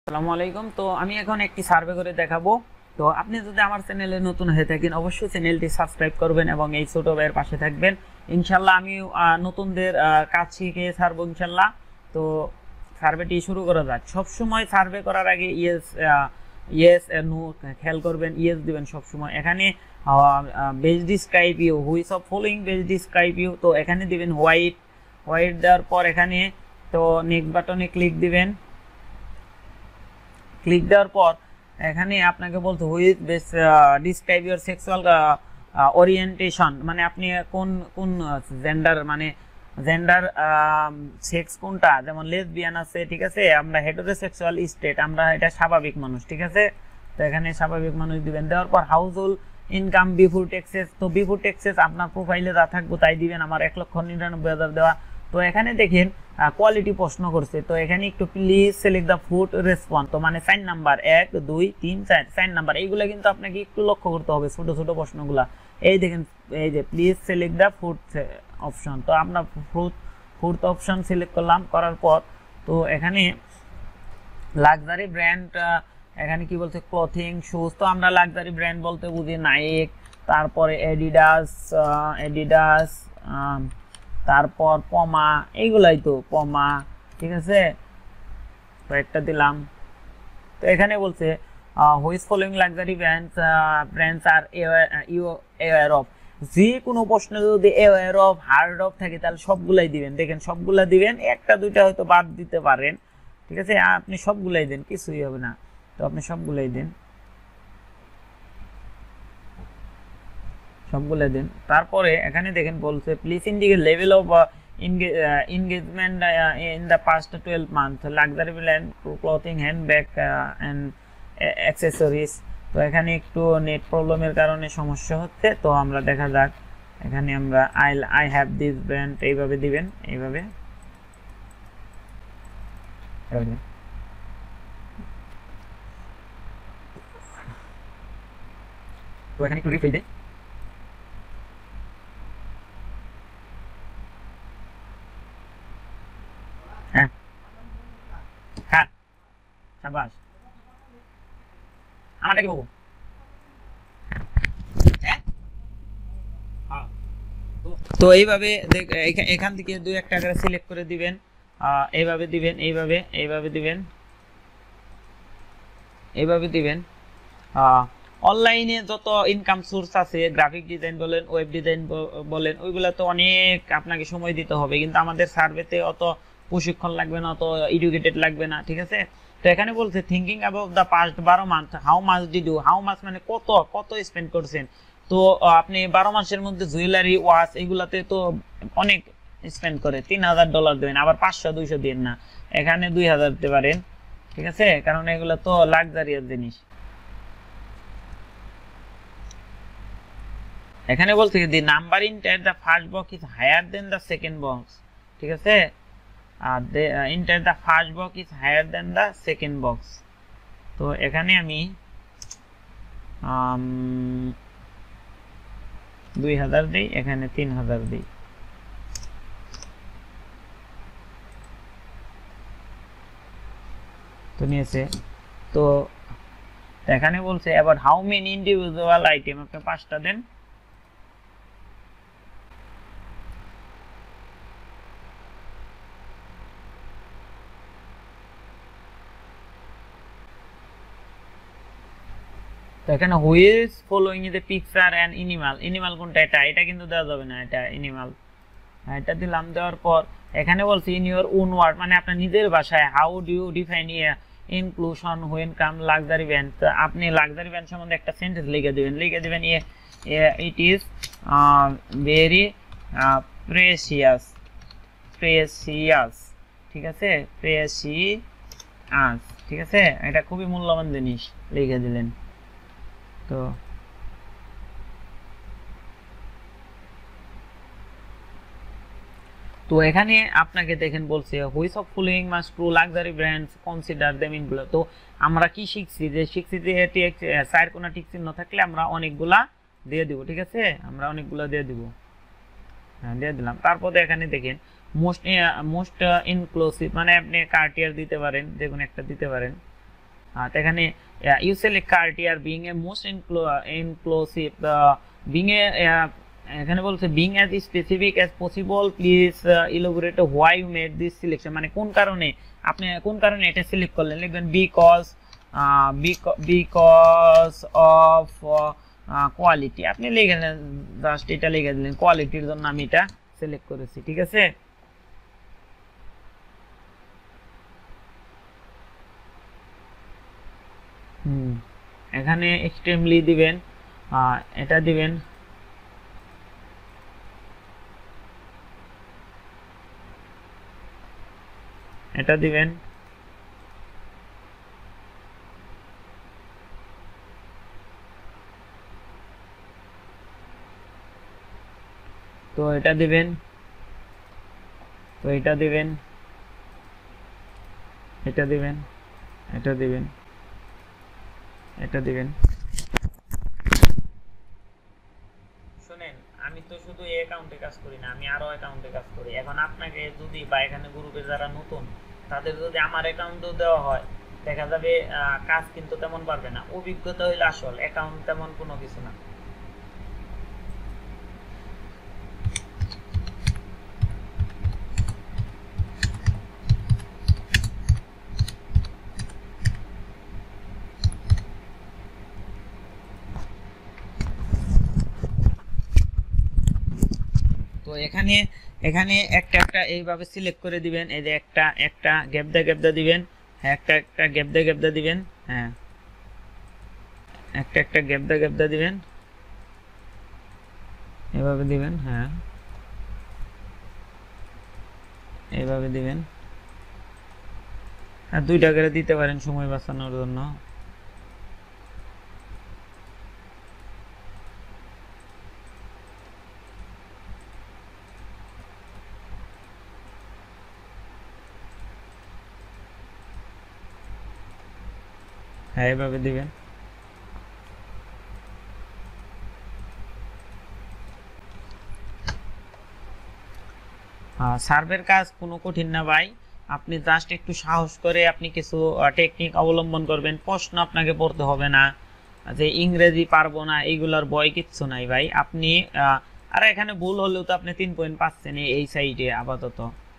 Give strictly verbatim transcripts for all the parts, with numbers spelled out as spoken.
আসসালামু আলাইকুম। তো আমি এখন একটি সার্ভে করে দেখাবো। তো আপনি যদি আমার চ্যানেলে নতুন হয়ে থাকেন অবশ্যই চ্যানেলটি সাবস্ক্রাইব করবেন এবং এই ছোট ভাইয়ের পাশে থাকবেন। ইনশাল্লাহ আমি আহ, নতুনদের আহ, কাজ শিখে ছাড়বো ইনশাল্লাহ। তো সার্ভেটি শুরু করা যাক। সবসময় সার্ভে করার আগে ইয়েস ইয়েস নো খেয়াল করবেন, ইয়েস দিবেন সবসময়। এখানে best describe you, which of following best describe you, তো এখানে দিবেন হোয়াইট। হোয়াইট দেওয়ার পর এখানে তো নেক্সট বাটনে ক্লিক দিবেন। ক্লিক দেওয়ার পর এখানে আপনাকে বলতে which best describe your sexual orientation, মানে আপনি কোন কোন জেন্ডার, মানে জেন্ডার সেক্স কোনটা, যেমন লেসবিয়ান আছে, ঠিক আছে। আমরা হেটেরোসেক্সুয়াল স্টেট, আমরা এটা স্বাভাবিক মানুষ, ঠিক আছে। তো এখানে স্বাভাবিক মানুষ দিবেন। দেওয়ার পর household income before taxes, তো বিফোর ট্যাক্সেস আপনার প্রোফাইলে যা থাকবো তাই দিবেন। আমার এক লক্ষ নিরানব্বই হাজার দেওয়া। তো এখানে দেখেন কোয়ালিটি প্রশ্ন করছে, তো এখানে একটু please select the food response, তো মানে সাইন নাম্বার এক দুই তিন চার সাইন নাম্বার, এইগুলো কিন্তু আপনাকে একটু লক্ষ্য করতে হবে, ছোট ছোট প্রশ্নগুলা। এই দেখেন, এই যে please select the food option, তো আমরা ফুড ফুড অপশন সিলেক্ট করলাম। করার পর তো এখানে লাক্সারি ব্র্যান্ড, এখানে কি বলছে ক্লথিং শুজ, তো আমরা লাক্সারি ব্র্যান্ড বলতে বুঝি নাইক, তারপরে এডিডাস, এডিডাস তারপর পমা, এইগুলাই তো পমা, ঠিক আছে। তো একটা দিলাম। তো এখানে বলছে which following luxury brands brands are you aware of, যে কোনো প্রশ্ন যদি অ্যাওয়্যার অফ হার্ড অফ থাকে তাহলে সবগুলাই দিবেন। দেখেন সবগুলা দিবেন, একটা দুইটা হয়তো বাদ দিতে পারেন, ঠিক আছে। আপনি সবগুলাই দেন, কিছুই হবে না। তো আপনি সবগুলাই দেন, সবগুলো দিন। তারপরে এখানে দেখেন বলছে please indicate level of engagement in the past twelve month luxury brand clothing handbag and accessories. তো এখানে একটু নেট প্রবলেমের কারণে সমস্যা হচ্ছে, তো আমরা দেখা যাক। এখানে আমরা I I have this brand এইভাবে দিবেন, এইভাবে। তো এখানে একটু রিফ্রেশ দেই। হ্যাঁ হ্যাঁ, সাবাস। আমারটা কি বলবো? হ্যাঁ, তো এইভাবে এখান থেকে দুই একটা করে সিলেক্ট করে দিবেন, এইভাবে দিবেন, এইভাবে এইভাবে দিবেন, এইভাবে দিবেন। অনলাইনে যত ইনকাম সোর্স আছে, গ্রাফিক ডিজাইন বলেন, ওয়েব ডিজাইন বলেন, ওইগুলো তো অনেক আপনাকে সময় দিতে হবে, কিন্তু আমাদের সার্ভেতে অত প্রশিক্ষণ লাগবে না, অত এডুকেটেড লাগবে না, ঠিক আছে। তো এখানে বলছে থিঙ্কিং অ্যাবাউট দ্য পাস্ট বারো month how much did you, how much মানে কত কত স্পেন্ড করছেন। তো আপনি বারো মাসের মধ্যে জুয়েলারি ওয়াচ এগুলাতে তো অনেক স্পেন্ড করে, তিন হাজার ডলার দেবেন, আবার পাঁচশো দুইশো দিন না, এখানে দুই হাজার দিতে পারেন, ঠিক আছে, কারণ এগুলো তো লাক্সারিয়াস জিনিস। এখানে বলছে the number in the first box is higher than the second box, ঠিক আছে। আর enter the first box is higher than the second box. তো এখানে আমি দুই হাজার দিই, এখানে তিন হাজার দিই। তো নিয়েছে। তো এখানে বলছে about how many individual item, আপনি পাঁচটা দেন। তো এখানে which following is a picture and animal, animal কোনটা, এটা এটা কিন্তু দেওয়া যাবে না, এটা এনিমাল, এটা দিলাম। দেওয়ার পর এখানে বলছি ইন ইউর ওন ওয়ার্ড, মানে আপনার নিজের ভাষায়, how do you define inclusion when come luxury brand, আপনি লাক্সারি ব্র্যান্ড সম্বন্ধে একটা সেন্টেন্স লিখে দিবেন, লিখে দিবেন it is very precious, precious, ঠিক আছে, প্রেসিয়াস, ঠিক আছে, এটা খুবই মূল্যবান জিনিস, লিখে দিলেন। তো তো এখানে আপনাকে দেখেন বলছে which of following must true luxury brands consider them ইনগুলো। তো আমরা কি শিখছি, যে শিখছি যে চার কোনা টিক চিহ্ন থাকলে আমরা অনেকগুলা দিয়ে দিব, ঠিক আছে, আমরা অনেকগুলা দিয়ে দিব। হ্যাঁ দিয়ে দিলাম। তারপরে এখানে দেখেন মোস্ট মোস্ট ইনক্লুসিভ, মানে আপনি কার্টিয়ার দিতে পারেন, যে কোনো একটা দিতে পারেন, তো এখানে you select Cartier being a most inclusive being a এখানে বলছে being as specific as possible please elaborate why you made this selection, মানে কোন কারণে আপনি কোন কারণে এটা সিলেক্ট করলেন, লিখবেন বিকজ বিকজ অফ কোয়ালিটি, আপনি লিখে দিলেন জাস্ট এটা লিখে দিলেন কোয়ালিটির জন্য আমি এটা সিলেক্ট করেছি, ঠিক আছে। হুম এখানে এক্সট্রিমলি দিবেন, এটা দিবেন, এটা দিবেন, তো এটা দিবেন, তো এটা দিবেন, এটা দিবেন, এটা দিবেন, এটা দিবেন। শুনেন আমি তো শুধু এই অ্যাকাউন্টে কাজ করি না, আমি আরো অ্যাকাউন্টে কাজ করি। এখন আপনাকে যদি বা এখানে গ্রুপে যারা নতুন তাদের যদি আমার অ্যাকাউন্টও দেওয়া হয়, দেখা যাবে কাজ কিন্তু তেমন পারবে না। অভিজ্ঞতা হইলে আসল, অ্যাকাউন্ট তেমন কোনো কিছু না। তো এখানে এখানে একটা একটা এইভাবে সিলেক্ট করে দিবেন, এই যে একটা একটা গ্যাপদা গ্যাপদা দিবেন, হ্যাঁ একটা একটা গ্যাপদা গ্যাপদা দিবেন, হ্যাঁ একটা একটা গ্যাপদা গ্যাপদা দিবেন, এভাবে দিবেন, হ্যাঁ এইভাবে দিবেন, আর দুইটা করে দিতে পারেন সময় বাঁচানোর জন্য। হ্যাঁ এইভাবে দিবেন। সার্ভের কাজ কোনো কঠিন না ভাই, আপনি জাস্ট একটু সাহস করে আপনি কিছু টেকনিক অবলম্বন করবেন, প্রশ্ন আপনাকে পড়তে হবে না, যে ইংরেজি পারবো না এইগুলার ভয় কিচ্ছু নাই ভাই। আপনি আর এখানে ভুল হলেও তো আপনি তিন পয়েন্ট পাচ্ছেন এই সাইডে আপাতত।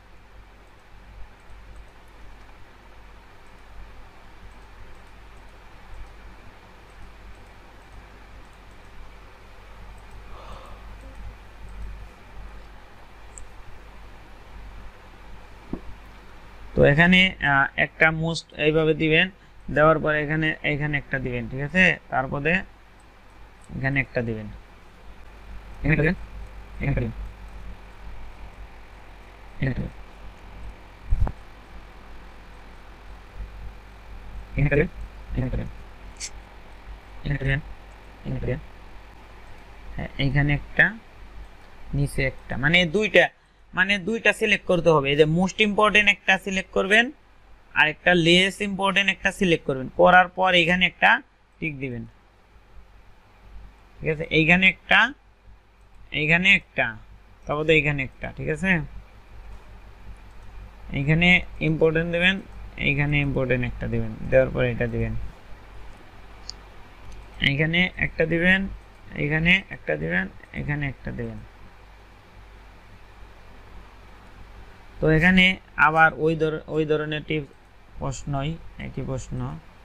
তো এখানে একটা মোস্ট এইভাবে দিবেন, দেওয়ার পরে এখানে এখানে একটা দিবেন, ঠিক আছে, তারপরে এখানে একটা দিবেন, এখানে দিবেন, এখানে দিবেন, এখানে দিবেন, এখানে দিবেন, এখানে দিবেন, এখানে দিবেন, এখানে দিবেন, হ্যাঁ এইখানে একটা, নিচে একটা, মানে দুইটা, মানে দুইটা সিলেক্ট করতে হবে। এই যে মোস্ট ইম্পর্টেন্ট একটা সিলেক্ট করবেন আর একটা লেস ইম্পর্টেন্ট একটা সিলেক্ট করবেন, করার পর এখানে একটা টিক দিবেন, ঠিক আছে, এইখানে একটা, এইখানে একটা, তারপরে এইখানে একটা, ঠিক আছে, এইখানে ইম্পর্টেন্ট দেবেন, এইখানে ইম্পর্টেন্ট একটা দিবেন, দেওয়ার পর এটা দিবেন, এইখানে একটা দিবেন, এইখানে একটা দিবেন, এখানে একটা দিবেন। তো এখানে আবার ওই ধর ওই ধরনের টিপ প্রশ্নই একই প্রশ্ন,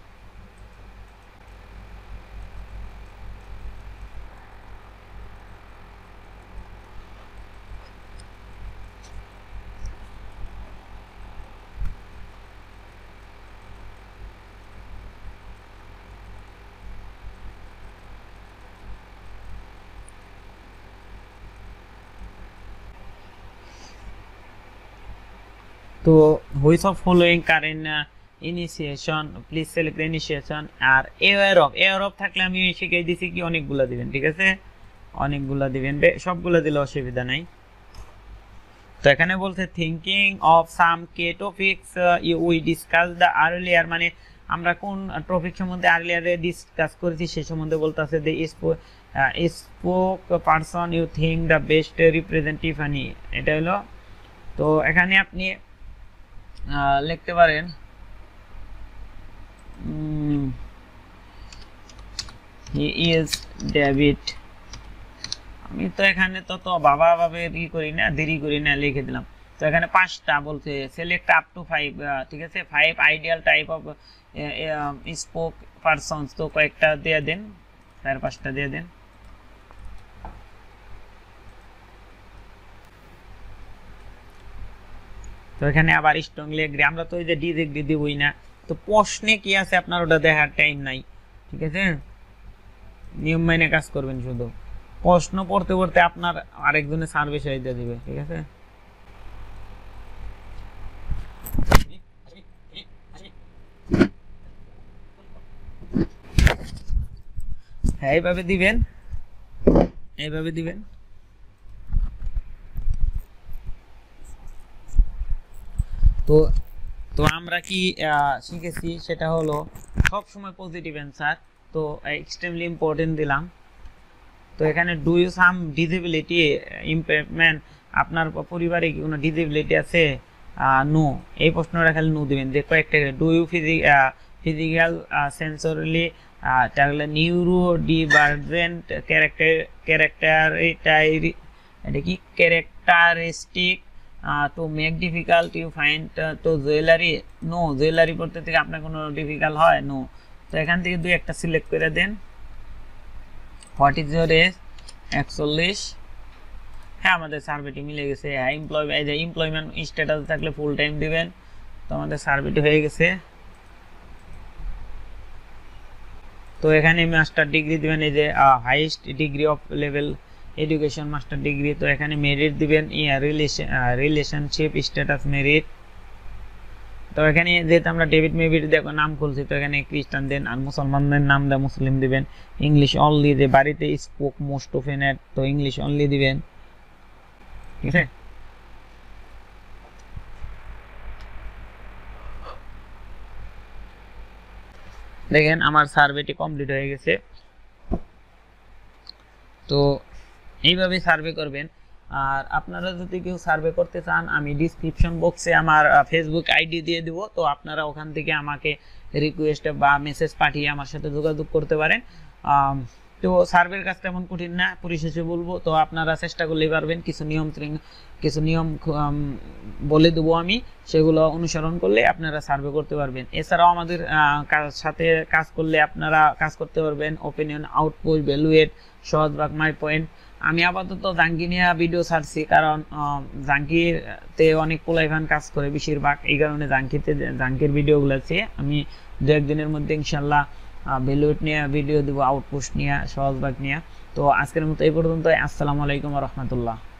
তো which of following current initiation please select initiation, আর এওয়ার অফ, এওয়ার অফ থাকলে আমি শিখিয়ে দিছি কি অনেকগুলা দিবেন, ঠিক আছে, অনেকগুলা দিবেন, সবগুলা দিলে অসুবিধা নাই। তো এখানে বলছে thinking of some key topics we discuss the earlier, মানে আমরা কোন টপিক সম্বন্ধে আর্লিয়ারে ডিসকাস করেছি সে সম্বন্ধে বলতেছে যে spoke person you think the best represent Tiffany, এটা হলো। তো এখানে আপনি লিখতে পারেন হি ইজ ডেভিড। আমি তো এখানে তো তো বাবা ভাবে ই করি না, দেরি করি না, লিখে দিলাম। তো এখানে পাঁচটা বলছে সিলেক্ট আপ টু ফাইভ, ঠিক আছে, five ideal type of spoke persons. তো কয়েকটা দিয়ে দেন, চার পাঁচটা দিয়ে দেন। তো এখানে আবার স্ট্রংলি এগ্রি, আমরা তো ওই যে ডিসএগ্রি দিবই না। তো প্রশ্নে কি আছে আপনার ওটা দেখার টাইম নাই, ঠিক আছে, নিয়ম মেনে কাজ করবেন। শুধু প্রশ্ন পড়তে পড়তে আপনার আরেকজনের সার্ভিস হয়ে দিবে, ঠিক আছে। হ্যাঁ এইভাবে দিবেন, এইভাবে দিবেন। তো তো আমরা কি শিখেছি সেটা হলো সব সময় পজিটিভ অ্যান্সার। তো এক্সট্রিমলি ইম্পর্টেন্ট দিলাম। তো এখানে do you some disability impactment, আপনার পরিবারে কি কোনো ডিসেবিলিটি আছে? নো, এই প্রশ্নটা খালি নো দিবেন। যে কয়েকটা ডু ইউ ফিজিক্যাল সেন্সরলি, তাহলে নিউরো ডিভার্জেন্ট ক্যারেক্টার ক্যারেক্টার এটা কি characteristic to make difficult you find. তো জুয়েলারি, নো, জুয়েলারি পড়তে থেকে আপনার কোনো ডিফিকাল্ট হয়? নো। তো এখান থেকে দুই একটা সিলেক্ট করে দেন। What is your age? একচল্লিশ। হ্যাঁ আমাদের সার্ভেটি মিলে গেছে। হ্যাঁ এমপ্লয় এই যে এমপ্লয়মেন্ট স্ট্যাটাস থাকলে ফুল টাইম দিবেন। তো আমাদের সার্ভেটি হয়ে গেছে। তো এখানে মাস্টার ডিগ্রি দিবেন, এই যে highest degree of level education master degree. তো এখানে মেরিট দিবেন, yeah relation relationship status married. তো এখানে যেহেতু আমরা ডেভিড মেভিট দেখো নাম খুলছি, তো এখানে খ্রিস্টান দেন, আর মুসলমানদের নাম দেয় মুসলিম দিবেন। ইংলিশ অনলি, যে বাড়িতে স্পোক মোস্ট অফেন এট, তো ইংলিশ অনলি দিবেন, ঠিক আছে। দেখেন আমার সার্ভেটি কমপ্লিট হয়ে গেছে। তো এইভাবে সার্ভে করবেন। আর আপনারা যদি কেউ সার্ভে করতে চান, আমি ডিসক্রিপশন বক্সে আমার ফেসবুক আইডি দিয়ে দিব। তো আপনারা ওখান থেকে আমাকে রিকোয়েস্ট বা মেসেজ পাঠিয়ে আমার সাথে যোগাযোগ করতে পারেন। তো সার্ভের কাজটা এমন কঠিন না, পরিশেষে বলবো। তো আপনারা চেষ্টা করলেই পারবেন। কিছু নিয়ম কিছু নিয়ম বলে দেবো আমি, সেগুলো অনুসরণ করলে আপনারা সার্ভে করতে পারবেন। এছাড়াও আমাদের সাথে কাজ করলে আপনারা কাজ করতে পারবেন ওপিনিয়ন, আউটপুট, ভ্যালুয়েট, সহজভাগ, মাই পয়েন্ট। আমি আপাতত জাঙ্কি নিয়ে ভিডিও ছাড়ছি, কারণ জাঙ্কিতে অনেক পোলাইভান কাজ করে বেশিরভাগ, এই কারণে জাঙ্কিতে জাঙ্কির ভিডিওগুলো আছে। আমি দু একদিনের মধ্যে ইনশাল্লাহ ভ্যালুয়েট নিয়ে ভিডিও দেবো, আউটপুট নিয়ে, সহজভাগ নিয়ে। তো আজকের মতো এই পর্যন্ত। আসসালামু আলাইকুম ওয়া রাহমাতুল্লাহ।